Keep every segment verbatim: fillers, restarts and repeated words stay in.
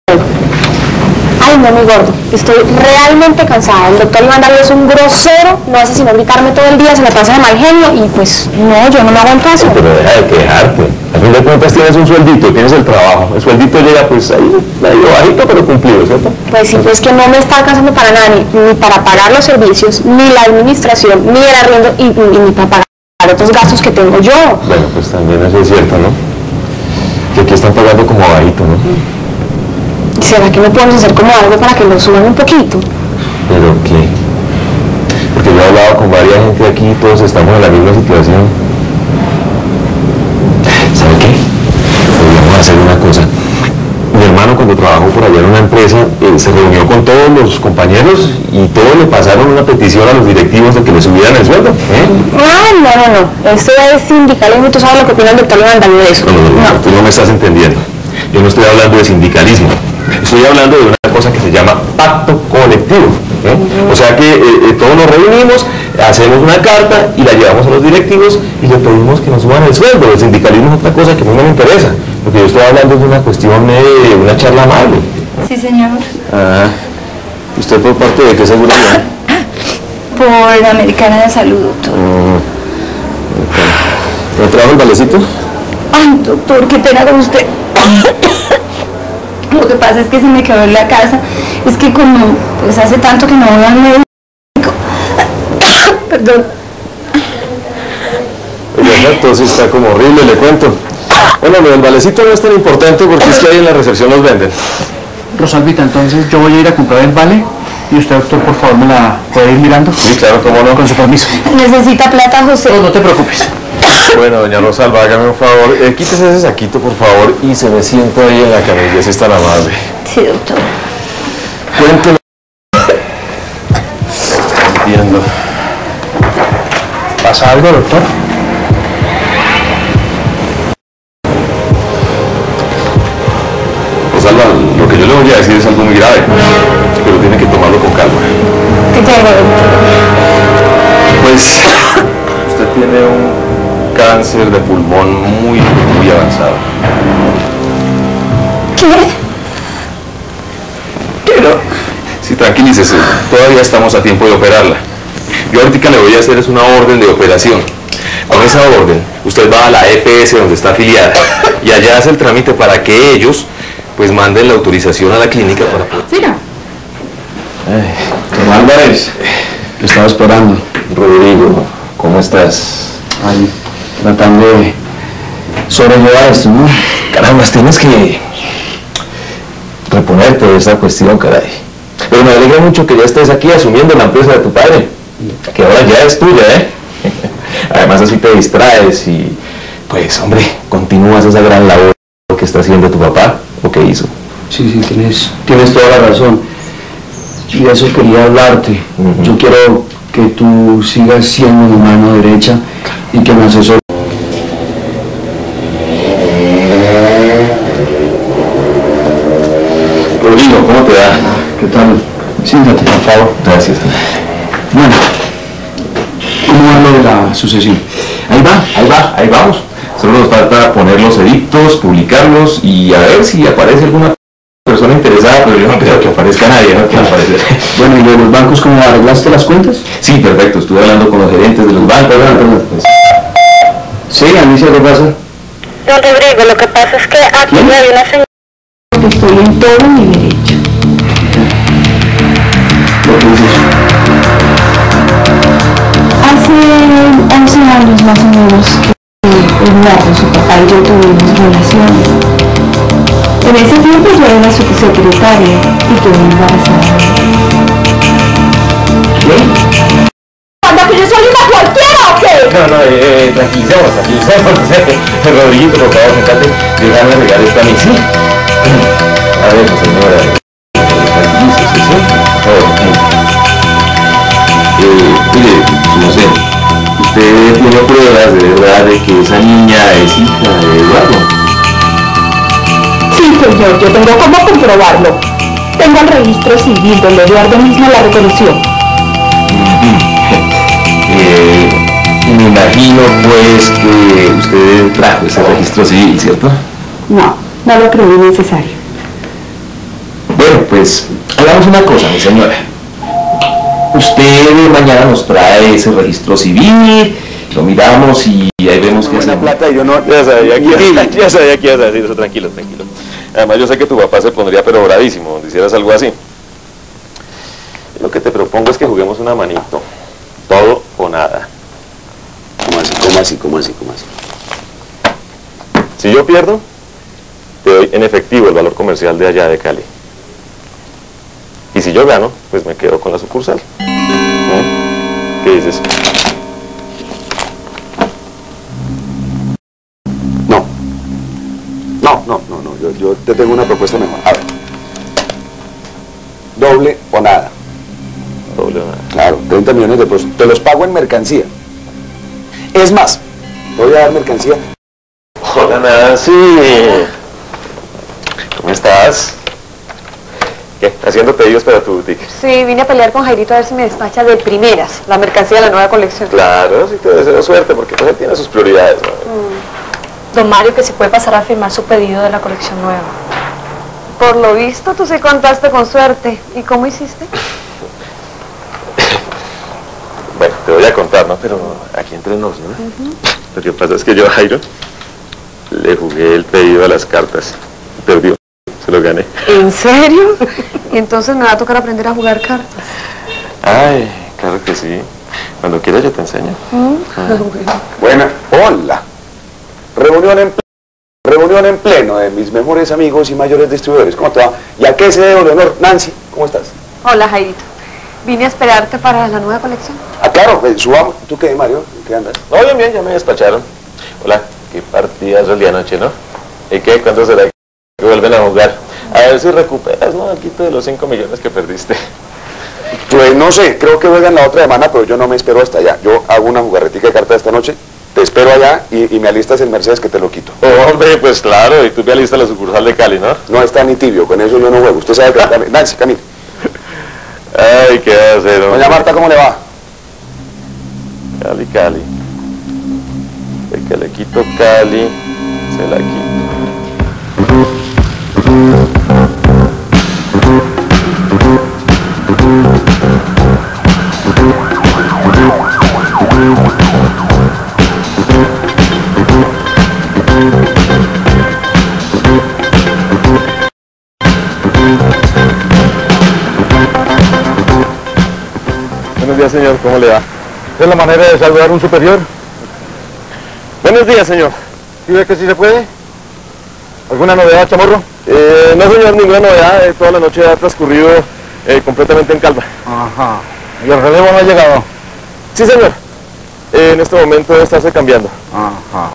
Ay, no, mi gordo, estoy realmente cansada. El doctor Iván Darío es un grosero, no hace sino gritarme todo el día, se la pasa de mal genio y pues no, yo no me aguanto eso. Pero deja de quejarte. A fin de cuentas tienes un sueldito, tienes el trabajo. El sueldito llega pues ahí, medio bajito pero cumplido, ¿cierto? Pues sí, pues que no me está alcanzando para nada, ni, ni para pagar los servicios, ni la administración, ni el arriendo y, y ni para pagar otros gastos que tengo yo. Bueno, pues también eso es cierto, ¿no? Que aquí están pagando como bajito, ¿no? ¿Será que no podemos hacer como algo para que lo suban un poquito? ¿Pero qué? Porque yo he hablado con varias gente aquí y todos estamos en la misma situación. ¿Sabe qué? Podríamos hacer una cosa. Mi hermano cuando trabajó por allá en una empresa eh, se reunió con todos los compañeros y todos le pasaron una petición a los directivos de que le subieran el sueldo. ¿Eh? Ah, no, no, no. Esto es sindicalismo y tú sabes lo que opina el doctor Iván Darío de eso. No, no, no, no, tú no me estás entendiendo. Yo no estoy hablando de sindicalismo. Estoy hablando de una cosa que se llama pacto colectivo. ¿eh? Uh-huh. O sea que eh, eh, todos nos reunimos, hacemos una carta y la llevamos a los directivos y le pedimos que nos suban el sueldo. El sindicalismo es otra cosa que a mí no me interesa. Lo que yo estoy hablando es de una cuestión de una charla amable. Sí, señor. Ah, ¿usted por parte de qué seguridad? Por la Americana de Salud, doctor. Uh, ¿Me trajo el valecito? Ay, doctor, qué pena con usted. Lo que pasa es que se me quedó en la casa. Es que como pues hace tanto que no voy al médico. Perdón. Oiga, entonces está como horrible, le cuento. Bueno, el valecito no es tan importante porque es que ahí en la recepción los venden. Rosalvita, entonces yo voy a ir a comprar el vale y usted, doctor, por favor, me la puede ir mirando. Sí, claro, cómo no. Con su permiso. ¿Necesita plata, José? No, no te preocupes. Bueno, doña Rosalba, hágame un favor. Eh, quítese ese saquito, por favor, y se me sienta ahí en la camilla, si es tan amable. Sí, doctor. Cuénteme. Entiendo. ¿Pasa algo, doctor? Rosalba, lo que yo le voy a decir es algo muy grave, pero tiene que tomarlo con calma. ¿Qué tengo, doctor? Pues, usted tiene un cáncer de pulmón muy, muy avanzado. ¿Qué? Pero, sí, tranquilícese, todavía estamos a tiempo de operarla. Yo ahorita le voy a hacer es una orden de operación. Con esa orden, usted va a la E P S donde está afiliada y allá hace el trámite para que ellos, pues, manden la autorización a la clínica para poder... Mira. Don Álvarez, Te estaba esperando. Rodrigo, ¿cómo estás? Ahí, tratando de sobrellevar esto, ¿no? Caramba, tienes que reponerte de esta cuestión, caray. Pero me alegra mucho que ya estés aquí asumiendo la empresa de tu padre, que ahora ya es tuya, ¿eh? Además así te distraes y, pues, hombre, continúas esa gran labor que está haciendo tu papá, o que hizo. Sí, sí, tienes, tienes toda la razón. Y de eso quería hablarte. Uh-huh. Yo quiero que tú sigas siendo mi mano derecha y que me asesores. Rodrigo, ¿cómo te va? ¿Qué tal? Siéntate, por favor. Gracias. Bueno, ¿cómo va lo de la sucesión? Ahí va, ahí va, ahí vamos. Solo nos falta poner los edictos, publicarlos y a ver si aparece alguna persona interesada, pero yo no creo que aparezca nadie, ¿no? Que aparecer. Bueno, ¿y lo de los bancos cómo arreglaste las cuentas? Sí, perfecto. Estuve hablando con los gerentes de los bancos. Pues... Sí, Alicia, ¿qué pasa? Don Rodrigo, lo que pasa es que aquí me hay una señora que estoy en todo mi derecho. ¿Lo que dices? Hace once años más o menos que Eduardo, su papá y yo tuvimos relaciones. En ese tiempo yo era su secretaria y quedé embarazada. ¿Qué? ¿Cuándo que yo soy una cualquiera o qué? No, no, eh, tranquilicemos, tranquilicemos. Rodriguito, por favor, sentate. Déjame arreglar esto a mí, ¿sí? A ver, señora. Tranquilícese, ¿sí? Eh, mire, no sé, ¿usted tiene pruebas de verdad de que esa niña es hija de Eduardo? Sí, señor, yo tengo cómo comprobarlo. Tengo el registro civil donde Eduardo mismo la reconoció. eh, me imagino, pues, que usted trajo ese registro civil, ¿cierto? No, no lo creí necesario. pues hagamos una cosa, mi señora. Usted mañana nos trae ese registro civil, lo miramos y ahí vemos que buena plata y yo no... Ya sabía que ya, ya sabía que ibas a decir eso, tranquilo, tranquilo. Además yo sé que tu papá se pondría pero bravísimo donde hicieras algo así. Lo que te propongo es que juguemos una manito, todo o nada. ¿Cómo así, cómo así, cómo así, cómo así? Si yo pierdo, te doy en efectivo el valor comercial de allá de Cali. Y si yo gano, pues me quedo con la sucursal. ¿Eh? ¿Qué dices? No. No, no, no, no. Yo, yo te tengo una propuesta mejor. A ver. Doble o nada. Doble o nada. Claro, treinta millones de pesos. Te los pago en mercancía. Es más, te voy a dar mercancía. Hola, Nancy. ¿Cómo estás? ¿Qué? ¿Haciendo pedidos para tu boutique? Sí, vine a pelear con Jairito a ver si me despacha de primeras la mercancía de la nueva colección. Claro, sí te deseo suerte porque pues él tiene sus prioridades, ¿no? Mm. Don Mario, que se puede pasar a firmar su pedido de la colección nueva. Por lo visto, tú sí contaste con suerte. ¿Y cómo hiciste? Bueno, te voy a contar, ¿no? Pero aquí entre nos, ¿no? Uh-huh. Lo que pasa es que yo a Jairo le jugué el pedido a las cartas. Perdió. Se lo gané. ¿En serio? Y entonces me va a tocar aprender a jugar cartas. Ay, claro que sí. Cuando quieras yo te enseño. ¿Mm? Ah. Buena. Hola. Reunión en, reunión en pleno de mis mejores amigos y mayores distribuidores. ¿Cómo te va? ¿Y a qué se debe el honor? Nancy, ¿cómo estás? Hola, Jairito. Vine a esperarte para la nueva colección. Ah, claro. Pues, subamos. ¿Tú qué, Mario? ¿En qué andas? No, bien, bien. Ya me despacharon. Hola. Qué partidas el día anoche, ¿no? ¿Y qué? ¿Cuándo será que vuelven a jugar? A ver si recuperas, ¿no? Aquí de los cinco millones que perdiste. Pues no sé, creo que juegan la otra semana, pero yo no me espero hasta allá. Yo hago una jugarretica de cartas esta noche, te espero allá y, y me alistas en Mercedes que te lo quito. Oh, hombre, pues claro, y tú me alistas la sucursal de Cali, ¿no? No está ni tibio, con eso yo no juego. Usted sabe que... Nancy, camine. Ay, qué va a hacer, hombre. Doña Marta, ¿cómo le va? Cali, Cali. De que le quito Cali, se la quito. Buenos días, señor, ¿cómo le va? ¿Es la manera de saludar a un superior? Buenos días, señor. ¿Sí ve que sí se puede? ¿Alguna novedad, Chamorro? Eh, no, señor, ninguna novedad. Eh, toda la noche ha transcurrido eh, completamente en calma. Ajá. ¿Y el relevo no ha llegado? Sí, señor. Eh, en este momento debe estarse cambiando. Ajá.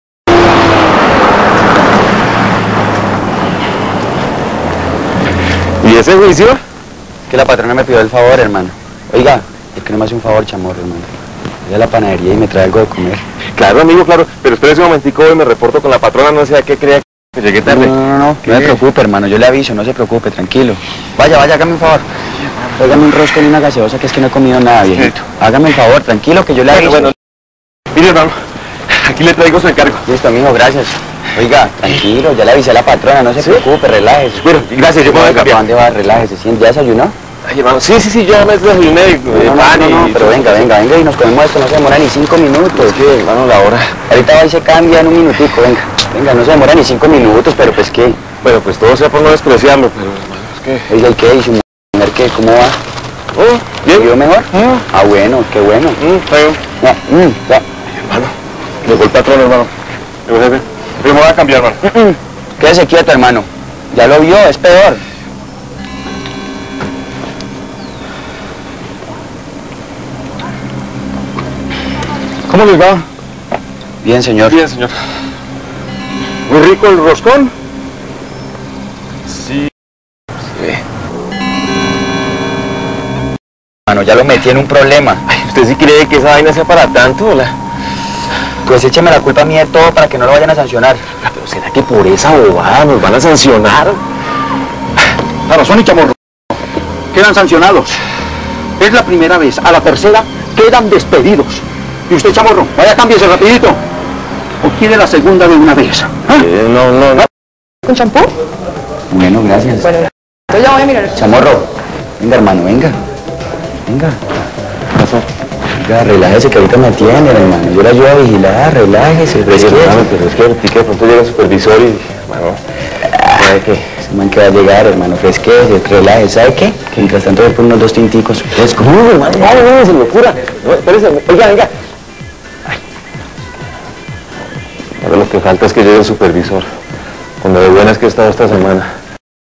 ¿Y ese juicio? Que la patrona me pidió el favor, hermano. Oiga, ¿por qué no me hace un favor, Chamorro, hermano? Voy a la panadería y me trae algo de comer. Claro, amigo, claro. Pero espérese un momentico y me reporto con la patrona, no sé a qué crea que llegué tarde. No, no, no, no, no me preocupe, hermano, yo le aviso, no se preocupe, tranquilo. Vaya, vaya, hágame un favor. Hágame un rosco y una gaseosa, que es que no he comido nada, viejito. Hágame el favor, tranquilo, que yo le aviso. Bueno, bueno. Mire, hermano, aquí le traigo su encargo. Listo, amigo, gracias. Oiga, tranquilo, ya le avisé a la patrona, no se ¿Sí? preocupe, relájese. Bueno, gracias, yo me voy a cambiar. ¿Para dónde va? Relájese, ¿sí? ¿Ya desayunó? Ay, hermano, sí, sí, sí, yo me desayuné. No, no, no, no, no, pero venga, venga, venga y nos comemos esto, no se demora ni cinco minutos. Es que, hermano, la hora. Ahorita va y se cambia en un minutico, venga. Venga, no se demora ni cinco minutos, pero pues qué. Bueno, pues todo sea por no despreciarlo, pero hermano, es que... Oiga, ¿y qué? ¿Y su mujer qué? ¿Cómo va? Oh, bien. ¿Vivo mejor? Mm. Ah, bueno, qué bueno. Mm, feo. Ya, mm, ya. Hermano, llegó el patrón, hermano. Llegó jefe. Yo me voy a cambiar, hermano. Mm, mm. Quédese quieto, hermano. Ya lo vio, es peor. ¿Cómo les va? Bien, señor. Bien, señor. ¿Muy rico el roscón? Sí. Sí. Hermano, ya lo metí en un problema. Ay, ¿usted sí cree que esa vaina sea para tanto, hola? Pues écheme la culpa a mí de todo para que no lo vayan a sancionar. Pero ¿será que por esa bobada nos van a sancionar? La razón y Chamorro. Quedan sancionados. Es la primera vez. A la tercera quedan despedidos. Y usted, Chamorro, vaya, cámbiese rapidito. ¿O quiere la segunda de una vez? ¿Ah? Eh, no, no, no. ¿Con champú? Bueno, gracias. Yo ya voy a mirar. Chamorro, venga hermano, venga. Venga. ¿Qué pasó? Venga, relájese que ahorita me atienden, hermano. Yo la ayudo a vigilar, relájese. Pero es que de pronto llega el supervisor y, bueno, ¿sabe qué? Ese man que va a llegar, hermano, fresquece, relájese. ¿Sabe qué? Que mientras tanto voy por unos dos tinticos. Pues, ¿cómo, hermano? No, no, se me ocurra. No, espérese, oiga, venga. Ahora lo que falta es que llegue el supervisor. Con lo de buenas que he estado esta semana.